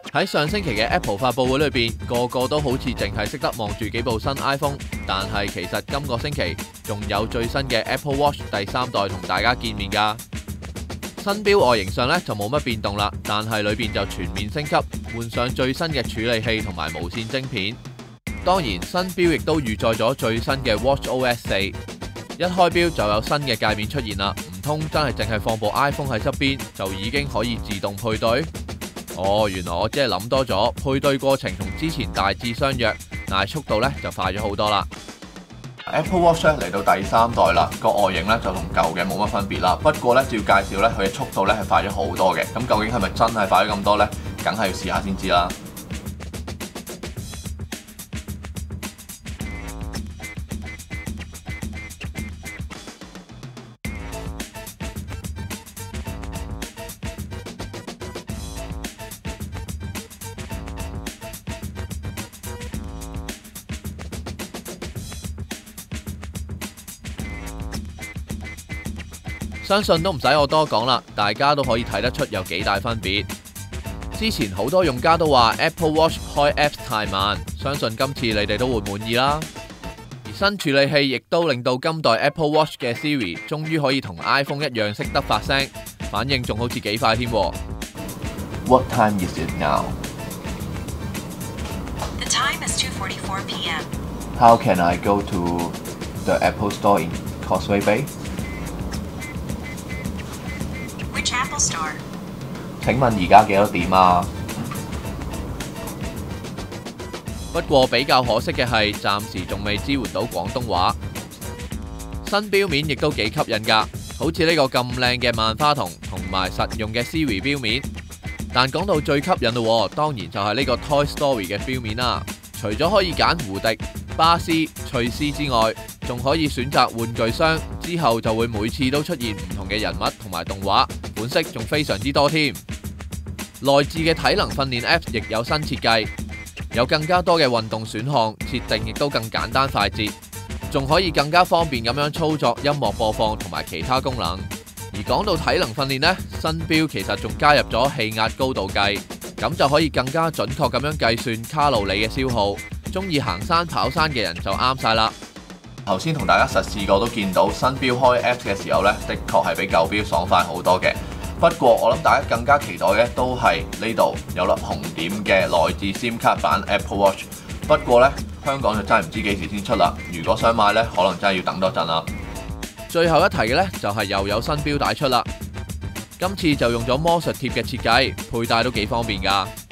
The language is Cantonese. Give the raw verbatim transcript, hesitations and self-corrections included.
喺上星期嘅 Apple 發佈會裏邊，個個都好似淨係識得望住幾部新 iPhone， 但係其實今個星期仲有最新嘅 Apple Watch 第三代同大家見面㗎。新錶外形上咧就冇乜變動啦，但係裏邊就全面升級，換上最新嘅處理器同埋無線晶片。當然，新錶亦都預載咗最新嘅 WatchOS 四，一開錶就有新嘅界面出現啦。唔通真係淨係放部 iPhone 喺側邊就已經可以自動配對？哦，原來我只係諗多咗，配對過程同之前大致相若，但係速度咧就快咗好多啦。Apple Watch 咧嚟到第三代啦，個外形咧就同舊嘅冇乜分別啦。不過咧，照介紹咧，佢嘅速度咧係快咗好多嘅。咁究竟係咪真係快咗咁多呢？梗係要試下先知啦。相信都唔使我多講啦，大家都可以睇得出有幾大分別。之前好多用家都話 Apple Watch 開 Apps 太慢，相信今次你哋都會滿意啦。而新處理器亦都令到今代 Apple Watch 嘅 Siri 終於可以同 iPhone 一樣識得發聲，反應仲好似幾快添。 What time is it now? The time is two forty-four p m How can I go to the Apple Store in Causeway Bay?Which Apple Store? 請問而家幾多點啊？ 不過比較可惜嘅係，暫時仲未支援到廣東話。新錶面亦都幾吸引㗎，好似呢個咁靚嘅萬花筒同埋實用嘅 Siri 錶面。但講到最吸引咯，當然就係呢個 Toy Story 嘅錶面啦。除咗可以揀胡迪、巴斯、翠絲之外，仲可以選擇玩具箱，之後就會每次都出現唔同嘅人物同埋動畫，款式仲非常之多添。內置嘅體能訓練 Apps 亦有新設計，有更加多嘅運動選項，設定亦都更簡單快捷，仲可以更加方便咁樣操作音樂播放同埋其他功能。而講到體能訓練呢，新錶其實仲加入咗氣壓高度計，咁就可以更加準確咁樣計算卡路里嘅消耗。中意行山跑山嘅人就啱晒啦。 頭先同大家實試過都見到新錶開 Apps 嘅時候呢，的確係比舊錶爽快好多嘅。不過我諗大家更加期待嘅都係呢度有粒紅點嘅內置 SIM 卡版 Apple Watch。不過呢，香港就真係唔知幾時先出啦。如果想買呢，可能真係要等多陣啦。 最後一提嘅呢，就係又有新錶帶出啦。今次就用咗魔術貼嘅設計，佩戴都幾方便㗎。